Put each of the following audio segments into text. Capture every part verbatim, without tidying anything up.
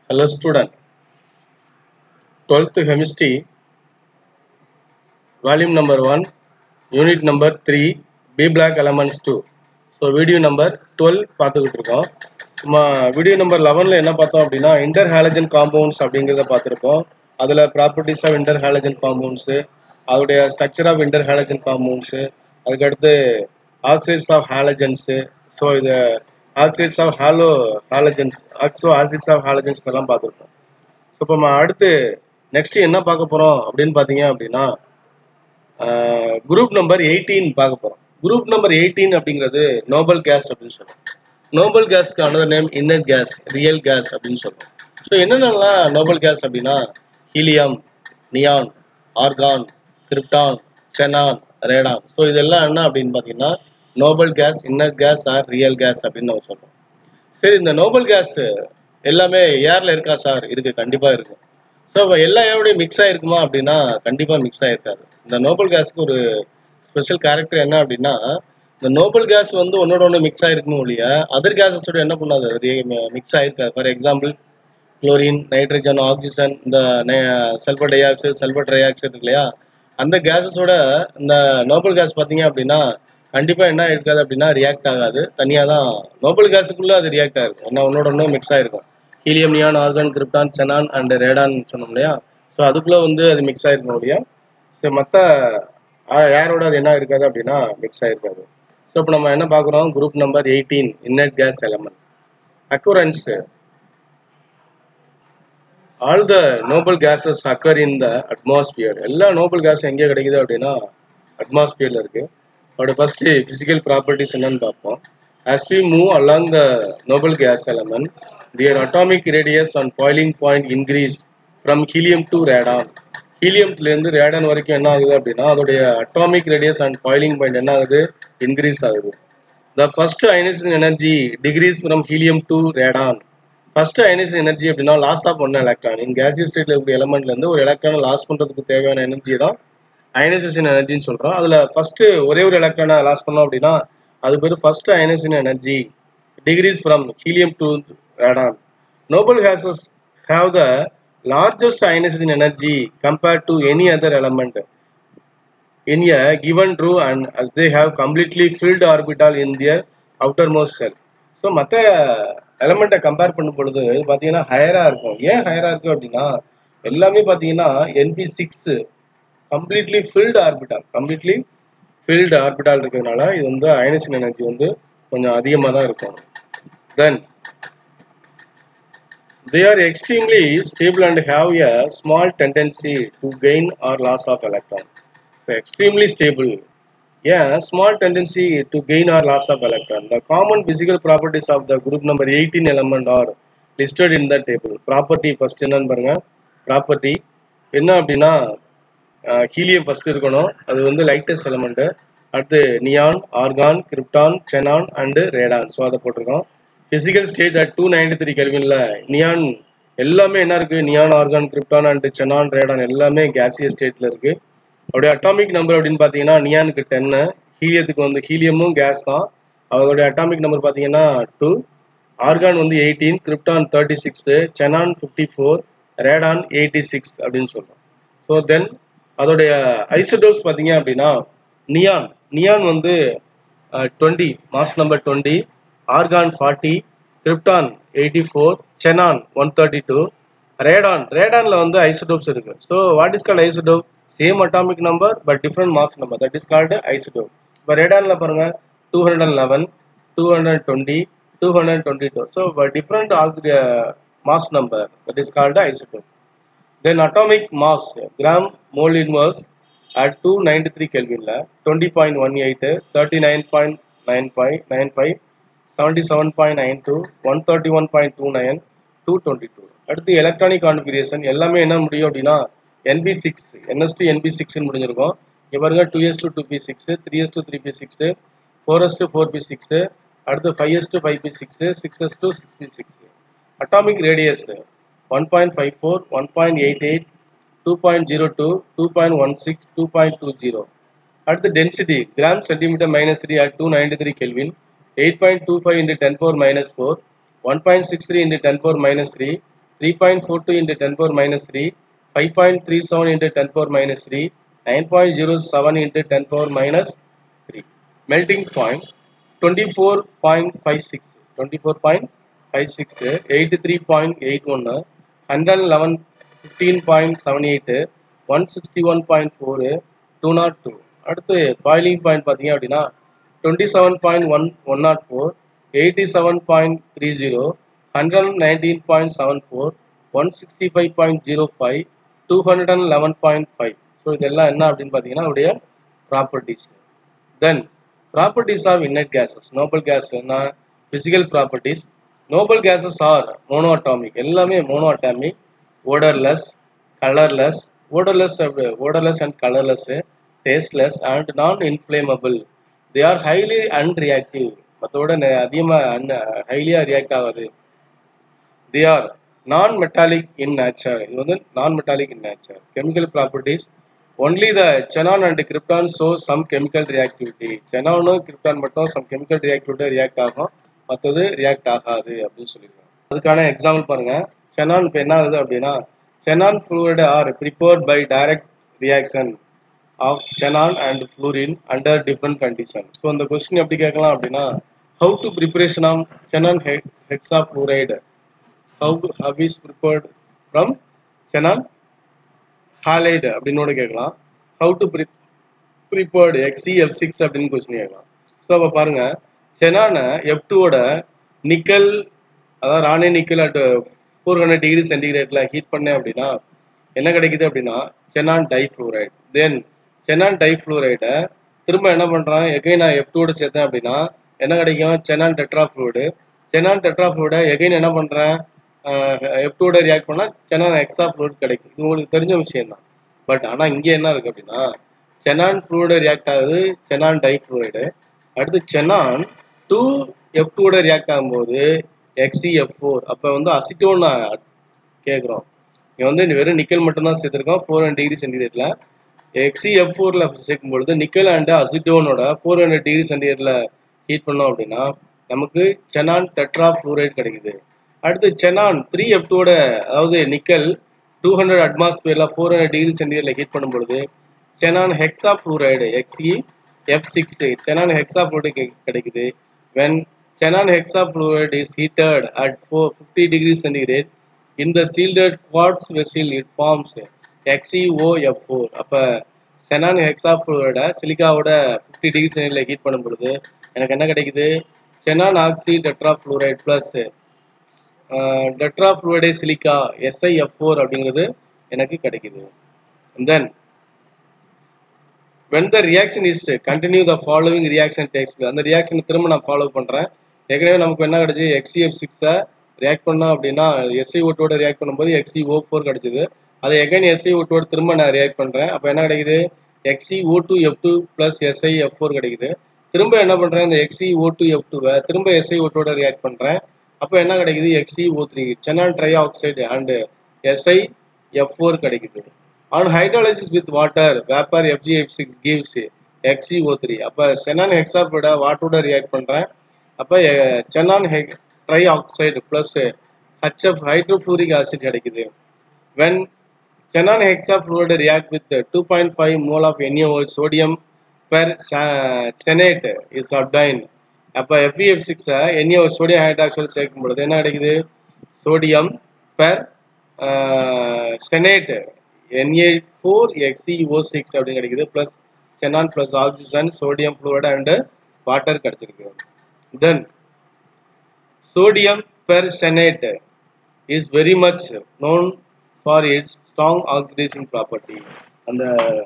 Hello student, twelfth chemistry, volume number one, unit number three, B black elements two. So video number twelve பார்த்துக்கிட்டு இருக்கோம். சும்மா video number eleven ல என்ன பார்த்தோம் அப்படின்னா interhalogen compounds அப்படிங்கறத பார்த்திருப்போம். அதுல properties of interhalogen compounds, அதோடைய structure of interhalogen compounds, அதுக்கு அடுத்து oxides of halogens. So இது oxides of halo halogens, oxo acids of halogens எல்லாம் பார்த்திருப்போம். ஸோ இப்போ நம்ம அடுத்து நெக்ஸ்ட் என்ன பார்க்க போகிறோம் அப்படின்னு பார்த்தீங்க அப்படின்னா குரூப் நம்பர் எயிட்டீன் பார்க்க போகிறோம். குரூப் நம்பர் எயிட்டீன் அப்படிங்கிறது நோபல் கேஸ் அப்படின்னு சொல்லுவோம். நோபல் கேஸ்க்கு another name inert gas, real gas அப்படின்னு சொல்லுவோம். ஸோ என்னென்னலாம் நோபல் கேஸ் அப்படின்னா helium, neon, argon, krypton, xenon, radon. So இதெல்லாம் என்ன அப்படின்னு பார்த்தீங்கன்னா noble gas, inert gas or real gas அப்படின்னு நம்ம சொல்கிறோம். சரி, இந்த நோபல் கேஸ் எல்லாமே ஏர்ல இருக்கா சார்? இருக்கு, கண்டிப்பா இருக்கு. ஸோ எல்லா ஏரோடையும் மிக்ஸ் ஆயிருக்குமா அப்படின்னா கண்டிப்பா மிக்ஸ் ஆயிருக்காது. இந்த நோபல் கேஸ்க்கு ஒரு ஸ்பெஷல் கேரக்டர் என்ன அப்படின்னா இந்த நோபல் கேஸ் வந்து ஒன்னோட ஒன்று மிக்ஸ் ஆயிருக்கணும் ஒழிய அதர் கேஸஸோட என்ன பண்ணாது, மிக்ஸ் ஆயிருக்காது. For example chlorine, nitrogen, oxygen, இந்த sulphur dioxide, sulphur trioxide இருக்கு இல்லையா, அந்த கேஸஸோட இந்த நோபல் கேஸ் பார்த்தீங்க அப்படின்னா கண்டிப்பா என்ன இருக்காது அப்படின்னா ரியாக்ட் ஆகாது. தனியாக தான் நோபல் கேஸுக்குள்ள அது ரியாக்ட் ஆயிருக்கும். ஏன்னா ஒன்னோட ஒன்று மிக்ஸ் ஆயிருக்கும். Helium, neon, argon, krypton, xenon and radon சொன்னோம் இல்லையா. ஸோ அதுக்குள்ள வந்து அது மிக்ஸ் ஆயிருக்கும் இல்லையா. ஸோ மற்ற ஏரோட அது என்ன இருக்காது அப்படின்னா மிக்ஸ் ஆயிருக்காது. ஸோ இப்போ நம்ம என்ன பார்க்குறோம், group number eighteen inert gas element occurrence. All the noble gases occur in the atmosphere. எல்லா நோபல் கேஸும் எங்கே கிடைக்குது அப்படின்னா அட்மாஸ்பியர்ல இருக்கு. அதோட ஃபர்ஸ்ட் பிசிக்கல் ப்ராப்பர்ட்டிஸ் என்னன்னு பார்ப்போம். As we move along the noble gas element, their atomic radius and boiling point increase from helium to radon. ஹீலியம்ல இருந்து ரேடான் வரைக்கும் என்ன ஆகுது அப்படின்னா அதோடைய atomic radius and boiling point என்ன ஆகுது, இன்க்ரீஸ் ஆகுது. The first ionization energy decrease from helium to radon. First ionisation energy அப்படின்னா loss of one electron. In gaseous ஸ்டேட்ல இருக்கிற எலமெண்ட்ல இருந்து ஒரு எலக்ட்ரானை லாஸ் பண்றதுக்கு தேவையான எனர்ஜி தான் அயனைசேஷன் எனர்ஜின்னு சொல்றோம். அதுல ஃபர்ஸ்ட் ஒரே ஒரு எலக்ட்ரானை லாஸ் பண்ணோம் அப்படின்னா அது பேர் first ionisation energy decreases from helium to radon. Noble gases have the largest ionisation energy compared to any other element in a given row and as they have completely filled orbital in their outermost shell. So மற்ற எலமெண்ட்டை compare பண்ணும் பொழுது பார்த்தீங்கன்னா ஹையரா இருக்கும். ஏன் ஹையரா இருக்கு அப்படின்னா எல்லாமே பார்த்தீங்கன்னா NP six completely filled orbital completely filled orbital இருக்கிறதுனால இது வந்து அயனைசேஷன் எனர்ஜி வந்து கொஞ்சம் அதிகமாக தான் இருக்கும். தென் they are extremely stable and have a small tendency to gain or loss of electron. So extremely stable. Yeah, small tendency to gain or loss of electron. The common physical properties of the group number eighteen element are listed in the table. Property first என்னன்னு பாருங்க. Property என்ன அப்படின்னா helium first இருக்கணும், அது வந்து lightest element. அடுத்து neon, argon, krypton, xenon and radon. So அதை போட்டிருக்கோம். Physical state at two ninety three கெல்வின்ல நியான் எல்லாமே என்ன இருக்கு, neon, argon, krypton and xenon, radon எல்லாமே கேசியஸ் ஸ்டேட்ல இருக்கு. அவருடைய அட்டாமிக் நம்பர் அப்படின்னு பார்த்தீங்கன்னா நியானுக்கு டென்னு, ஹீலியத்துக்கு வந்து ஹீலியமும் கேஸ் தான், அவருடைய அட்டாமிக் நம்பர் பார்த்தீங்கன்னா டூ, ஆர்கான் வந்து eighteen, krypton thirty six, xenon fifty four, radon eighty six அப்படின்னு சொல்றோம். ஸோ தென் அதோடைய ஐசோடோப்ஸ் பார்த்தீங்க அப்படின்னா நியான் நியான் வந்து twenty, mass number twenty, argon forty, krypton eighty four, xenon one thirty two, radon ரேடான்ல வந்து isotopes இருக்கு. So what is called isotope? Same atomic number but different mass number, that is called isotope. இப்போ ரேடான்ல பாருங்க two hundred eleven, two hundred twenty, two hundred twenty two. So different mass number, that is called isotope. Then atomic mass, gram mole inverse at two ninety-three Kelvin la twenty point one eight, thirty-nine point nine five, ninety-five, seventy-seven point nine two, one thirty-one point two nine, two twenty-two. அடுத்து electronic configuration எல்லாமே என்ன முடியும் அப்படின்னா N B six, N S two N B six முடிஞ்சிருக்கும். இங்க பாருங்க two S two two P six, three S two three P six, four S two four P six, அடுத்து five S two five P six, six S two six P six. Atomic radius one point five four, one point eight eight, two point zero two, two point one six, two point two zero. At the density, gram centimeter minus three at two ninety-three Kelvin, eight point two five into ten power minus four, one point six three into ten power minus three, three point four two into ten power minus three, five point three seven into ten power minus three, nine point zero seven into ten power minus three. Melting point twenty-four point five six, twenty-four point five six, eighty-three point eight one, one hundred eleven, fifteen point seven eight, one sixty-one point four, two oh two. அடுத்து boiling point பார்த்தீங்க அப்படின்னா twenty-seven point one one oh four, eighty-seven point three zero, one hundred nineteen point seven four, one sixty-five point zero five, two eleven point five. So இதெல்லாம் என்ன அப்படின்னு பார்த்தீங்கன்னா அவருடைய properties. Then properties of inert gases. Noble gas என்ன physical properties. Noble gases are monoatomic, எல்லாமே monoatomic, odourless, colourless, odourless odourless and colourless, tasteless and non-inflammable. They are highly unreactive. மற்றோட அதிகமாக ஹைலியாக ரியாக்ட் ஆகாது. They are non-metallic in nature. இது வந்து non-metallic in nature. Chemical properties. Only the xenon and krypton show some chemical reactivity. xenon krypton மட்டும் some chemical reactivity react ஆகும், மற்றது react ஆகாது அப்படின்னு சொல்லியிருக்காங்க. அதுக்கான எக்ஸாம்பிள் பாருங்க. xenon இப்போ என்ன ஆகுது அப்படின்னா xenon fluid are prepared by direct reaction of xenon and fluorine under different conditions. So the question எப்படி கேட்கலாம் அப்படின்னா how to preparation of xenon hexafluoride, how how is prepared from xenon halide அப்படினோட கேட்கலாம். how to pre prepared X E F six அப்படின்னு question கேட்கலாம். So அப்போ பாருங்க xenon F two ஓட nickel, அதாவது ராணி nickel at four hundred degree சென்டிகிரேட்ல heat பண்ணேன் அப்படின்னா என்ன கிடைக்குது அப்படின்னா xenon டைஃப்ளூரைடு. தென் xenon டைஃப்ளூரைடை திரும்ப என்ன பண்ணுறான், எகைன் நான் எஃப் டூட சேர்த்தேன் அப்படின்னா என்ன கிடைக்கும், xenon டெட்ராஃப்ளூரைடு. xenon டெட்ராஃப்ளூரைடை எகைன் என்ன பண்ணுறேன், எஃப் டூட ரியாக்ட் பண்ணால் xenon ஹெக்ஸாஃப்ளூரைடு கிடைக்கும். இது உங்களுக்கு தெரிஞ்ச விஷயம் தான். பட் ஆனால் இங்கே என்ன இருக்குது அப்படின்னா xenon ஃப்ளூரைடு ரியாக்ட் ஆகுது xenon டைஃப்ளூரைடு. அடுத்து xenon டூ எஃப் டூட ரியாக்ட் ஆகும்போது X E F four. அப்போ வந்து அசிட்டோன் கேட்குறோம். இங்கே வந்து வெறும் நிக்கல் மட்டும்தான் சேர்த்துருக்கோம் ஃபோர் ஹண்ட்ரட் டிகிரி சென்டிகிரேட்ல. X E F four சேர்க்கும் பொழுது நிக்கல் அண்ட் அசிட்டோனோட ஃபோர் ஹண்ட்ரட் டிகிரி சென்டிகிரேட்ல ஹீட் பண்ணோம் அப்படின்னா நமக்கு xenon டெட்ராஃப்ளூரைடு கிடைக்குது. அடுத்து xenon த்ரீ எஃப் டூட, அதாவது நிக்கல் டூ ஹண்ட்ரட் அட்மாஸ்பியர்ல ஃபோர் ஹண்ட்ரட் டிகிரி சென்டிகிரேட்ல ஹீட் பண்ணும் பொழுது xenon ஹெக்ஸாஃப்ளூரைடு X E F six, xenon ஹெக்ஸாஃப்ளூரைடு கிடைக்குது. when xenon hexafluoride is heated at fifty degrees centigrade in the sealed quartz vessel, it forms X E O F four. அப்போ xenon hexafluoride சிலிக்காவோட fifty degree சென்டிகிரேட்ல heat பண்ணும் பொழுது எனக்கு என்ன கிடைக்குது, xenon oxy tetrafluoride plus tetrafluoride silica S I F four அப்படிங்கிறது எனக்கு கிடைக்குது. Then when the reaction is continue, the following reaction takes place. அந்த ரியாக்ஷன் திரும்ப நான் ஃபாலோ பண்ணுறேன். ஏற்கனவே நமக்கு என்ன கிடைச்சி, X E F six react பண்ணோம் அப்படின்னா S I O two react பண்ணும்போது X E O four கிடைச்சிது. அதை again S I O two திரும்ப நான் ரியாக்ட் பண்ணுறேன். அப்போ என்ன கிடைக்குது, X E O two F two plus S I F four கிடைக்குது. திரும்ப என்ன பண்ணுறேன், இந்த X E O two F two திரும்ப S I O two react பண்ணுறேன். அப்போ என்ன கிடைக்குது, X E O three xenon trioxide and S I F four கிடைக்குது. On hydrolysis with water, vapor F G F six gives X E O three. அப்போ xenon hexafluoride வாட்டரோட react பண்ணுறேன். அப்போ xenon trioxide plus H F hydrofluoric acid கிடைக்குது. when xenon hexafluoride react with two point five mole of N A O H sodium per cyanate is obtained. அப்போ F E F six N A O H sodium hydroxide சேர்க்கும் பொழுது என்ன கிடைக்குது, sodium per cyanate N A four X E O six அப்படின்னு கிடைக்குது. Plus xenon plus oxygen, sodium fluoride and water கிடைச்சிருக்கு. Then sodium per cyanate is very much known for its strong oxidation property. அந்த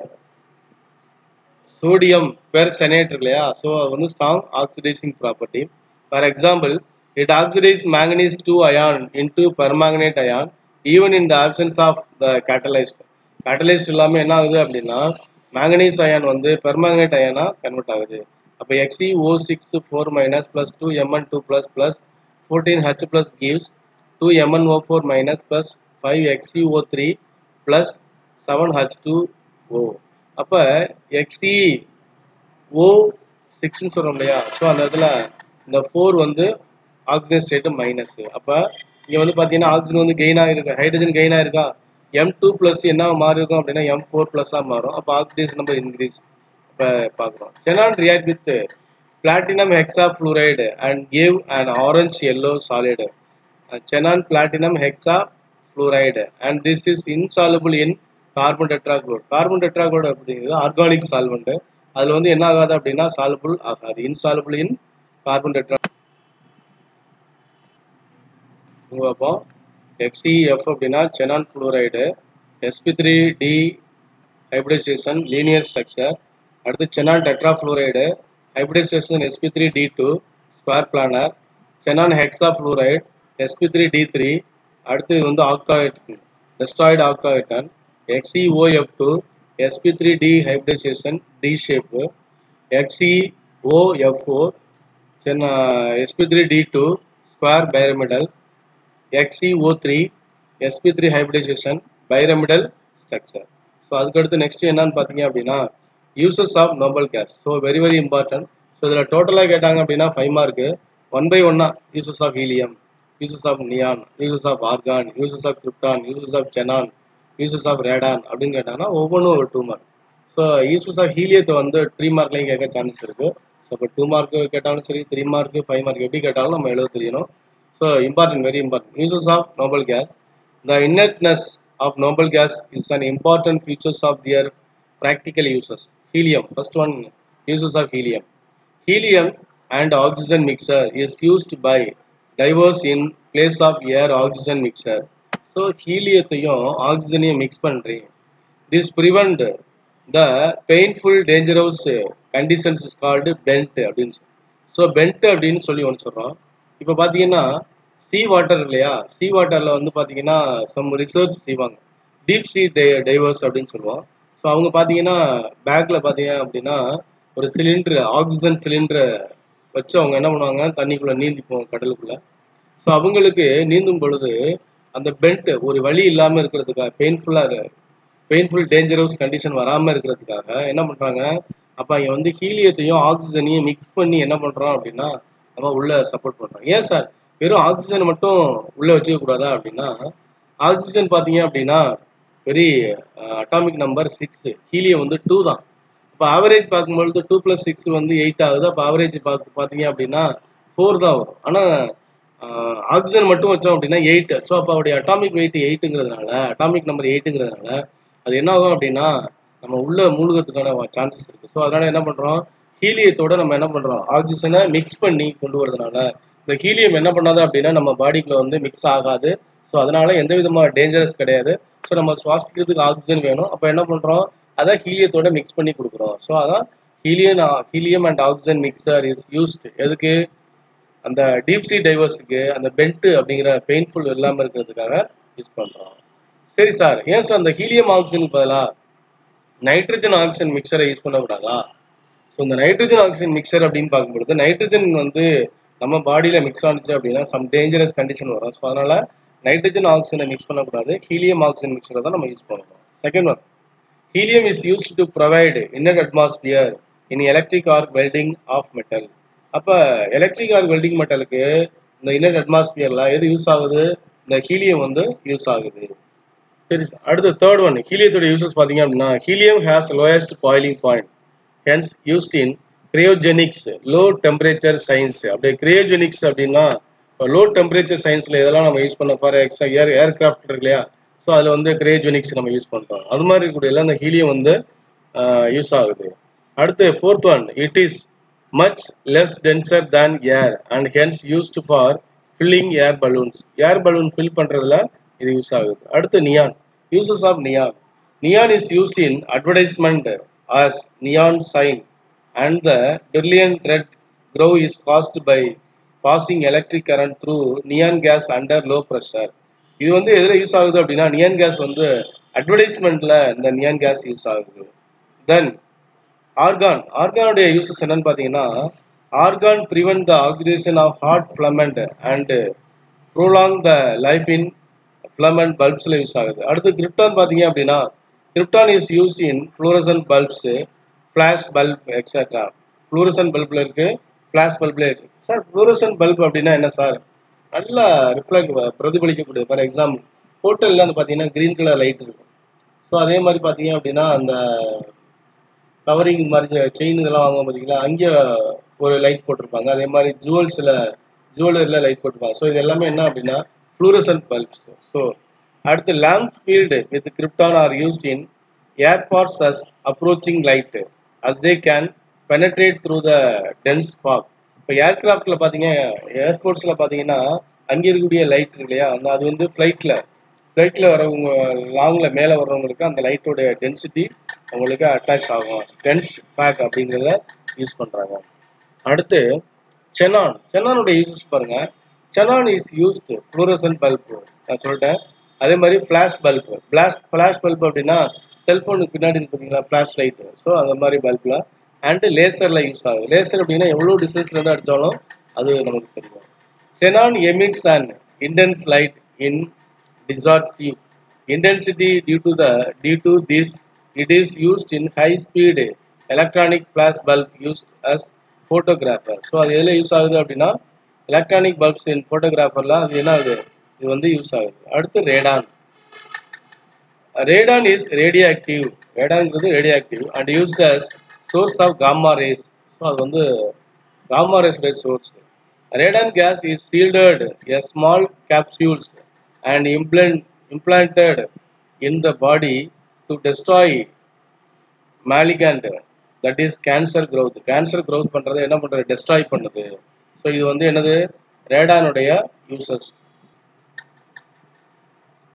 sodium per cyanate இல்லையா, so அது வந்து strong oxidising property. For example, it oxidizes manganese two ion into permanganate ion even in the absence of the catalyst. catalyst இல்லாமல் என்ன ஆகுது அப்படின்னா manganese ion வந்து permanganate ion convert ஆகுது. அப்போ X E O six four minus plus two M n two plus plus fourteen H plus gives two M n O four minus plus five X E O three plus seven H two O. அப்போ X E O six சொல்கிறோம் இல்லையா, so அந்த இதில் இந்த four வந்து oxygen state minus. அப்போ இங்கே வந்து பார்த்தீங்கன்னா ஆக்சிஜன் வந்து கெயின் ஆகிருக்கு, ஹைட்ரஜன் கெயின் ஆயிருக்கா, எம் டூ ப்ளஸ் என்ன மாறி இருக்கும் அப்படின்னா எம் ஃபோர் ப்ளஸ்ஸாக மாறும். அப்போ ஆக்சிடேஷன் நம்பர் இன்க்ரீஸ். இப்போ பார்க்குறோம் xenon react with platinum hexafluoride and gave an orange yellow solid. Uh, xenon platinum hexafluoride and this is insoluble in carbon tetrachloride. Carbon tetrachloride அப்படிங்கிறது ஆர்கானிக் சால்வெண்ட். அதில் வந்து என்ன ஆகாது அப்படின்னா சாலுபிள் ஆகாது, இன்சாலுபிள் இன் கார்பன் டெட்ரா. பார்ப்போம் X E F அப்படின்னா xenon fluoride, S P three D hybridization linear structure. அடுத்து xenon tetrafluoride hybridization S P three D two square planar, xenon hexafluoride S P three D three. அடுத்து இது வந்து octahedrane destroyed octahedron, X E O F two S P three D hybridization D shape, X E O F four S P three D two square pyramidal, X E O three S P three hybridization pyramidal structure. So அதுக்கடுத்து next என்னன்னு பார்த்தீங்க அப்படின்னா uses of noble gas. So very very important. So இதில் டோட்டலாக கேட்டாங்க அப்படின்னா five mark. One by ஒன்னா uses of helium, uses of neon, uses of argon, uses of krypton, uses of xenon, uses of radon அப்படின்னு கேட்டாங்கன்னா ஒவ்வொன்றும் ஒரு two mark. So uses of ஹீலியத்தை வந்து த்ரீ மார்க்லையும் கேட்க சான்சஸ் இருக்குது. ஸோ இப்போ டூ மார்க்கு கேட்டாலும் சரி, த்ரீ மார்க்கு, ஃபைவ் மார்க் எப்படி கேட்டாலும் நம்ம எழுத தெரியணும். So important, very important. Uses of noble gas. The inertness of noble gas is an important features of their practical uses. Helium, first one, uses of helium. Helium and oxygen mixer is used by divers in place of air oxygen mixer. So helium oxygen mix பண்றீ. This prevent the painful dangerous conditions is called bent அப்படின்னு. So bent அப்படின்னு சொல்லி ஒன்று சொல்றோம். இப்போ பார்த்தீங்கன்னா C water இல்லையா, C வாட்டரில் வந்து பார்த்தீங்கன்னா சம் ரிசர்ச் செய்வாங்க, டீப் சி டை டைவர்ஸ் அப்படின்னு சொல்லுவோம். ஸோ அவங்க பார்த்தீங்கன்னா பேக்கில் பார்த்தீங்க அப்படின்னா ஒரு சிலிண்டரு, ஆக்சிஜன் சிலிண்டரை வச்சு அவங்க என்ன பண்ணுவாங்க, தண்ணிக்குள்ளே நீந்திப்போம் கடலுக்குள்ளே. ஸோ அவங்களுக்கு நீந்தும் பொழுது அந்த பெல்ட் ஒரு வழி இல்லாமல் இருக்கிறதுக்காக, பெயின்ஃபுல்லாக பெயின்ஃபுல் டேஞ்சரஸ் கண்டிஷன் வராமல் இருக்கிறதுக்காக என்ன பண்ணுறாங்க, அப்போ இங்கே வந்து ஹீலியத்தையும் ஆக்சிஜனையும் மிக்ஸ் பண்ணி என்ன பண்ணுறோம் அப்படின்னா நம்ம உள்ளே சப்போர்ட் பண்ணுறோம். ஏன் சார் வெறும் ஆக்சிஜன் மட்டும் உள்ளே வச்சுக்க கூடாதா அப்படின்னா, ஆக்சிஜன் பார்த்தீங்க அப்படின்னா very atomic number six, helium வந்து டூ தான். இப்போ ஆவரேஜ் பார்க்கும்பொழுது டூ ப்ளஸ் சிக்ஸ் வந்து எயிட் ஆகுது. அப்போ ஆவரேஜ் பார்த்து பார்த்தீங்க அப்படின்னா ஃபோர் தான் வரும். ஆனால் ஆக்சிஜன் மட்டும் வச்சோம் அப்படின்னா எயிட். ஸோ அப்போ அவருடைய அட்டாமிக் வெயிட் எயிட்டுங்கிறதுனால, அட்டாமிக் நம்பர் எயிட்டுங்கிறதுனால அது என்ன ஆகும் அப்படின்னா நம்ம உள்ள மூழ்கிறதுக்கான சான்சஸ் இருக்குது. ஸோ அதனால் என்ன பண்ணுறோம், ஹீலியத்தோட நம்ம என்ன பண்ணுறோம், ஆக்சிஜனை மிக்ஸ் பண்ணி கொண்டு வரதுனால இந்த ஹீலியம் என்ன பண்ணாது அப்படின்னா நம்ம பாடிக்குள்ள வந்து மிக்ஸ் ஆகாது. ஸோ அதனால எந்த விதமான டேஞ்சரஸ் கிடையாது. ஸோ நம்ம சுவாசிக்கிறதுக்கு ஆக்சிஜன் வேணும். அப்போ என்ன பண்ணுறோம், அதான் ஹீலியத்தோட மிக்ஸ் பண்ணி கொடுக்குறோம். ஸோ அதான் helium helium and oxygen mixture is used எதுக்கு, அந்த டீப் சி டைவர்ஸுக்கு அந்த பெல்ட் அப்படிங்கிற பெயின்ஃபுல் இல்லாமல் இருக்கிறதுக்காக யூஸ் பண்ணுறோம். சரி சார், ஏன் சார் அந்த ஹீலியம் ஆக்சிஜனுக்கு பதிலாக நைட்ரஜன் ஆக்சிஜன் மிக்சரை யூஸ் பண்ணக்கூடாதா? ஸோ இந்த நைட்ரஜன் ஆக்சிஜன் மிக்சர் அப்படின்னு பார்க்கும்பொழுது நைட்ரஜன் வந்து நம்ம பாடியில் மிக்ஸ் ஆனிச்சு அப்படின்னா சம் டேஞ்சரஸ் கண்டிஷன் வரும். ஸோ அதனால நைட்ரஜன் ஆக்சிஜனை மிக்ஸ் பண்ணக்கூடாது, ஹீலியம் ஆக்சிஜன் மிக்சரை தான் நம்ம யூஸ் பண்ணணும். Second one, helium is use to provide inert atmosphere in electric arc welding of metal. அப்போ எலக்ட்ரிக் ஆர்க் வெல்டிங் மெட்டலுக்கு இந்த இன்னர் அட்மாஸ்பியரில் எது யூஸ் ஆகுது, இந்த ஹீலியம் வந்து யூஸ் ஆகுது. சரி, அடுத்த தேர்ட் ஒன், ஹீலியத்தோட யூசஸ் பார்த்தீங்க அப்படின்னா helium has lowest boiling point, hence used in cryogenics low temperature science. அப்படியே கிரையோஜெனிக்ஸ் அப்படின்னா இப்போ லோ டெம்பரேச்சர் சயின்ஸில் இதெல்லாம் நம்ம யூஸ் பண்ண ஃபார் எக்ஸா ஏர் ஏர்கிராஃப்ட் இருக்கு இல்லையா, ஸோ அதில் வந்து கிரையோஜெனிக்ஸ் நம்ம யூஸ் பண்ணுறோம். அது மாதிரி இருக்கக்கூடிய அந்த ஹீலியம் வந்து யூஸ் ஆகுது. அடுத்து fourth one, it is much less denser than air and hence used for filling air balloons. Air balloon fill பண்ணுறதுல இது யூஸ் ஆகுது. அடுத்து neon, uses of neon. Neon is used in advertisement as neon sign and the brilliant red glow is caused by passing electric current through neon gas under low pressure. இது வந்து எதில் use ஆகுது அப்படின்னா neon case வந்து அட்வர்டைஸ்மெண்ட்ல இந்த neon case use ஆகுது. தென் argon, ஆர்கானுடைய uses என்னன்னு பார்த்தீங்கன்னா argon prevent the oxidation of hot filament and prolong the life in filament பல்ப்ஸில் யூஸ் ஆகுது. அடுத்து கிரிப்டான் பார்த்தீங்க அப்படின்னா krypton is use in fluorescent bulbs, flash bulb etcetera. Fluorescent பல்பில் இருக்குது, ஃப்ளாஷ் பல்பில் இருக்குது. சார் ஃப்ளூரசன்ட் பல்ப் அப்படின்னா என்ன சார் நல்ல ரிஃப்ளெக்ட் பிரதிபலிக்கக்கூடிய. ஃபார் எக்ஸாம்பிள் ஹோட்டலில் வந்து பார்த்தீங்கன்னா க்ரீன் கலர் லைட் இருக்கும். ஸோ அதே மாதிரி பார்த்தீங்க அப்படின்னா அந்த கவரிங் மாதிரி செயின் இதெல்லாம் வாங்குவோம் பார்த்தீங்களா, அங்கே ஒரு லைட் போட்டிருப்பாங்க. அதே மாதிரி ஜுவல்ஸில் ஜுவல்லரியில் லைட் போட்டிருப்பாங்க. ஸோ இது எல்லாமே என்ன அப்படின்னா ஃப்ளூரசன்ட் பல்ப்ஸ். ஸோ அடுத்து lamp filled with krypton are used in airports as approaching light as they can penetrate through the dense fog. இப்போ ஏர்கிராஃப்டில் பார்த்தீங்க, ஏர்ஃபோர்ஸில் பார்த்தீங்கன்னா அங்கே இருக்கக்கூடிய லைட் இருக்கு இல்லையா, அந்த அது வந்து ஃப்ளைட்டில் ஃப்ளைட்டில் வரவங்க லாங்கில் மேலே வர்றவங்களுக்கு அந்த லைட்டோடைய டென்சிட்டி அவங்களுக்கு அட்டாச் ஆகும். டென்ஸ் ஃபேக் அப்படிங்கிறத யூஸ் பண்ணுறாங்க. அடுத்து செனான். செனானுடைய யூசஸ் பாருங்கள். Xenon is used fluorescent bulb நான் சொல்லிட்டேன். அதே மாதிரி flash bulb. Flash flash bulb அப்படின்னா செல்ஃபோனுக்கு பின்னாடி பார்த்தீங்கன்னா ஃப்ளாஷ் லைட்டு. ஸோ அந்த மாதிரி பல்பில் அண்டு லேசரில் யூஸ் ஆகுது. லேசர் அப்படின்னா எவ்வளோ டிஸ்டன்ஸ்லேருந்து அடித்தாலும் அது நமக்கு தெரியும். Xenon emits an intense light in discharge tube. Intensity due to the due to this, it is used in high-speed electronic flash bulb used as photographer. So அது எதில் யூஸ் ஆகுது அப்படின்னா எலக்ட்ரானிக் பல்ப்ஸ் இன் ஃபோட்டோகிராஃபர்லாம் அது என்ன ஆகுது, இது வந்து யூஸ் ஆகுது. அடுத்து radon. Radon is radioactive. ரேடான்ங்கிறது radioactive and used as source of gamma rays. So அது வந்து gamma rays rays source. Radon gas is sealed in small capsules and implant, implanted in the body to destroy malignant, that is cancer growth. Cancer growth பண்றது என்ன பண்றது, destroy பண்ணுது. So இது வந்து என்னது ரேடானுடைய uses.